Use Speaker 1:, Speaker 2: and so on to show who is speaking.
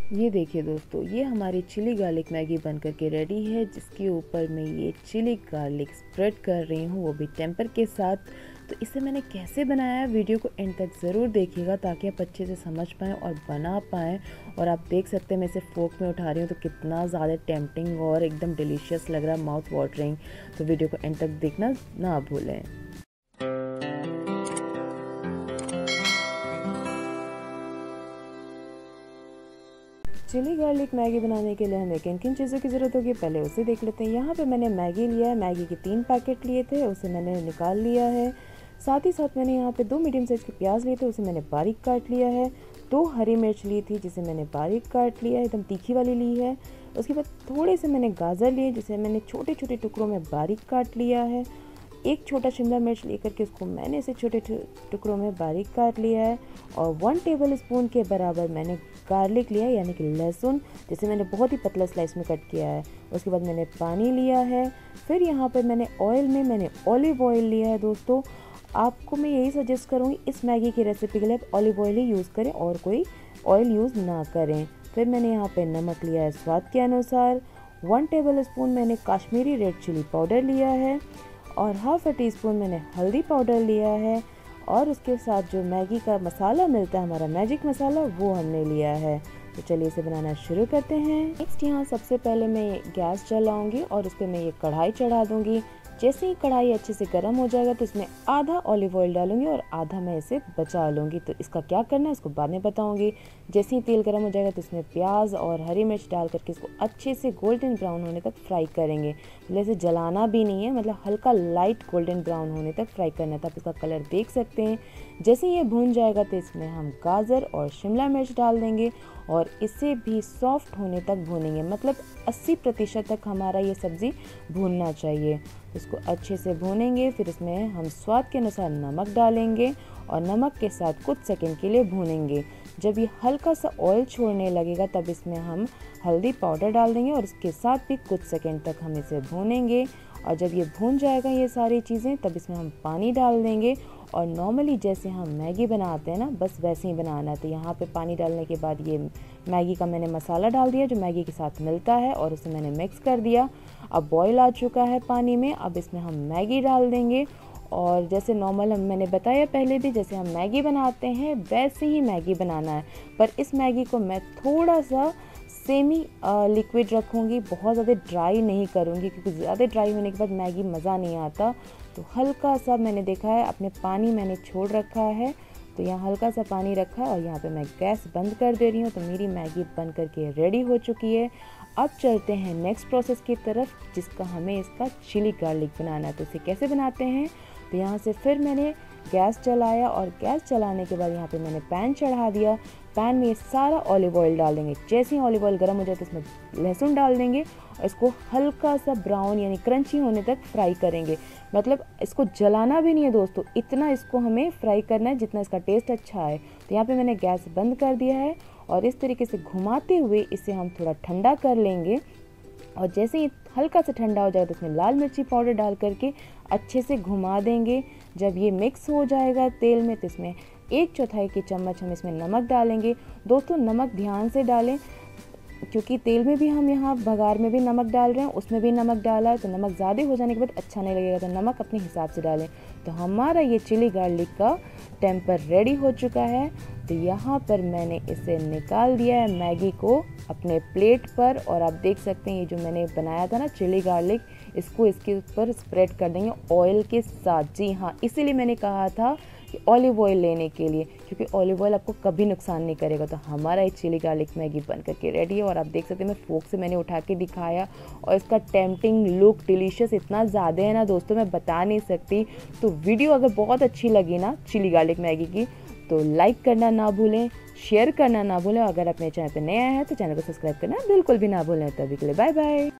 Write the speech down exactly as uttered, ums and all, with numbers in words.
Speaker 1: ये देखिए दोस्तों, ये हमारी चिली गार्लिक मैगी बन करके रेडी है, जिसके ऊपर मैं ये चिली गार्लिक स्प्रेड कर रही हूँ, वो भी टेम्पर के साथ। तो इसे मैंने कैसे बनाया है, वीडियो को एंड तक ज़रूर देखिएगा ताकि आप अच्छे से समझ पाएँ और बना पाएँ। और आप देख सकते हैं मैं इसे फोक में उठा रही हूँ तो कितना ज़्यादा टेम्पटिंग और एकदम डिलीशियस लग रहा है, माउथ वाटरिंग। तो वीडियो को एंड तक देखना ना भूलें। चिली गार्लिक मैगी बनाने के लिए हमें किन किन चीज़ों की ज़रूरत होगी, पहले उसे देख लेते हैं। यहाँ पे मैंने मैगी लिया है, मैगी के तीन पैकेट लिए थे, उसे मैंने निकाल लिया है। साथ ही साथ मैंने यहाँ पे दो मीडियम साइज़ के प्याज लिए थे, उसे मैंने बारीक काट लिया है। दो हरी मिर्च ली थी, जिसे मैंने बारीक काट लिया है, एकदम तीखी वाली ली है। उसके बाद थोड़े से मैंने गाजर लिए, जिसे मैंने छोटे छोटे टुकड़ों में बारीक काट लिया है। एक छोटा शिमला मिर्च लेकर के उसको मैंने इसे छोटे टुकड़ों में बारीक काट लिया है। और वन टेबल स्पून के बराबर मैंने गार्लिक लिया है, यानी कि लहसुन, जिसे मैंने बहुत ही पतला स्लाइस में कट किया है। उसके बाद मैंने पानी लिया है। फिर यहाँ पर मैंने ऑयल में मैंने ऑलिव ऑयल लिया है। दोस्तों, आपको मैं यही सजेस्ट करूँगी, इस मैगी की रेसिपी के लिए आप ऑलिव ऑयल ही यूज़ करें और कोई ऑयल यूज़ ना करें। फिर मैंने यहाँ पर नमक लिया है स्वाद के अनुसार। वन टेबल स्पून मैंने काश्मीरी रेड चिली पाउडर लिया है और हाफ अ टी स्पून मैंने हल्दी पाउडर लिया है। और उसके साथ जो मैगी का मसाला मिलता है, हमारा मैजिक मसाला, वो हमने लिया है। तो चलिए इसे बनाना शुरू करते हैं। नेक्स्ट यहाँ सबसे पहले मैं गैस जलाऊंगी और उस पर मैं ये कढ़ाई चढ़ा दूंगी। जैसे ही कढ़ाई अच्छे से गर्म हो जाएगा तो इसमें आधा ऑलिव ऑयल डालूंगी और आधा मैं इसे बचा लूँगी। तो इसका क्या करना है इसको बाद में बताऊंगी। जैसे ही तेल गर्म हो जाएगा तो इसमें प्याज और हरी मिर्च डाल करके इसको अच्छे से गोल्डन ब्राउन होने तक फ्राई करेंगे। मतलब इसे जलाना भी नहीं है, मतलब हल्का लाइट गोल्डन ब्राउन होने तक फ्राई करना है। तो आप इसका कलर देख सकते हैं। जैसे ये भून जाएगा तो इसमें हम गाजर और शिमला मिर्च डाल देंगे और इसे भी सॉफ्ट होने तक भूनेंगे। मतलब अस्सी प्रतिशत तक हमारा ये सब्ज़ी भूनना चाहिए। इसको अच्छे से भूनेंगे। फिर इसमें हम स्वाद के अनुसार नमक डालेंगे और नमक के साथ कुछ सेकंड के लिए भूनेंगे। जब ये हल्का सा ऑयल छोड़ने लगेगा तब इसमें हम हल्दी पाउडर डाल देंगे और इसके साथ भी कुछ सेकंड तक हम इसे भूनेंगे। और जब ये भून जाएगा ये सारी चीज़ें, तब इसमें हम पानी डाल देंगे। और नॉर्मली जैसे हम मैगी बनाते हैं ना, बस वैसे ही बनाना है। तो यहाँ पे पानी डालने के बाद ये मैगी का मैंने मसाला डाल दिया जो मैगी के साथ मिलता है और उसे मैंने मिक्स कर दिया। अब बॉईल आ चुका है पानी में, अब इसमें हम मैगी डाल देंगे। और जैसे नॉर्मल हम मैंने बताया पहले भी, जैसे हम मैगी बनाते हैं वैसे ही मैगी बनाना है। पर इस मैगी को मैं थोड़ा सा सेमी लिक्विड रखूँगी, बहुत ज़्यादा ड्राई नहीं करूँगी, क्योंकि ज़्यादा ड्राई होने के बाद मैगी मज़ा नहीं आता। तो हल्का सा मैंने देखा है, अपने पानी मैंने छोड़ रखा है। तो यहाँ हल्का सा पानी रखा है और यहाँ पे मैं गैस बंद कर दे रही हूँ। तो मेरी मैगी बन करके रेडी हो चुकी है। अब चलते हैं नेक्स्ट प्रोसेस की तरफ, जिसका हमें इसका चिली गार्लिक बनाना है। तो इसे कैसे बनाते हैं, तो यहाँ से फिर मैंने गैस चलाया और गैस चलाने के बाद यहाँ पे मैंने पैन चढ़ा दिया। पैन में ये सारा ऑलिव ऑयल डाल देंगे। जैसे ही ऑलिव ऑयल गर्म हो जाए तो इसमें लहसुन डाल देंगे और इसको हल्का सा ब्राउन यानी क्रंची होने तक फ्राई करेंगे। मतलब इसको जलाना भी नहीं है दोस्तों, इतना इसको हमें फ्राई करना है जितना इसका टेस्ट अच्छा है। तो यहाँ पे मैंने गैस बंद कर दिया है और इस तरीके से घुमाते हुए इसे हम थोड़ा ठंडा कर लेंगे। और जैसे ही हल्का सा ठंडा हो जाए तो इसमें लाल मिर्ची पाउडर डाल करके अच्छे से घुमा देंगे। जब ये मिक्स हो जाएगा तेल में तो इसमें एक चौथाई की चम्मच हम इसमें नमक डालेंगे। दोस्तों, नमक ध्यान से डालें, क्योंकि तेल में भी हम यहाँ बघार में भी नमक डाल रहे हैं, उसमें भी नमक डाला है। तो नमक ज़्यादा हो जाने के बाद अच्छा नहीं लगेगा, तो नमक अपने हिसाब से डालें। तो हमारा ये चिली गार्लिक का टेम्पर रेडी हो चुका है। तो यहाँ पर मैंने इसे निकाल दिया है मैगी को अपने प्लेट पर। और आप देख सकते हैं ये जो मैंने बनाया था ना चिली गार्लिक, इसको इसके ऊपर स्प्रेड कर देंगे ऑयल के साथ। जी हाँ, इसीलिए मैंने कहा था कि ऑलिव ऑयल लेने के लिए, क्योंकि ऑलिव ऑयल आपको कभी नुकसान नहीं करेगा। तो हमारा ये चिली गार्लिक मैगी बन करके रेडी है। और आप देख सकते हैं मैं फोक से मैंने उठा के दिखाया और इसका टेम्पटिंग लुक डिलीशियस इतना ज़्यादा है ना दोस्तों, मैं बता नहीं सकती। तो वीडियो अगर बहुत अच्छी लगी ना चिली गार्लिक मैगी की, तो लाइक करना ना भूलें, शेयर करना ना भूलें। अगर आप मेरे चैनल पर नए आए हैं तो चैनल को सब्सक्राइब करना बिल्कुल भी ना भूलें। तभी के लिए बाय बाय।